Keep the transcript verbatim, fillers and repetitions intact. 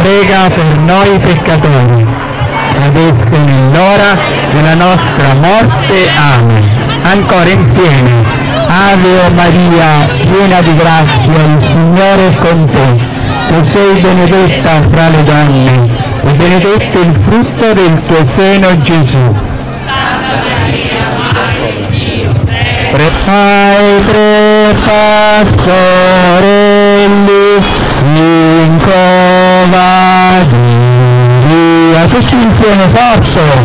prega per noi peccatori, adesso e nell'ora della nostra morte. Amen. Ancora insieme. Ave Maria, piena di grazia, il Signore è con te. Tu sei benedetta fra le donne e benedetto il frutto del tuo seno, Gesù. Santa Maria, Madre di Dio, prega. Ai tre pastorelli in cova di Maria, tutti insieme forte.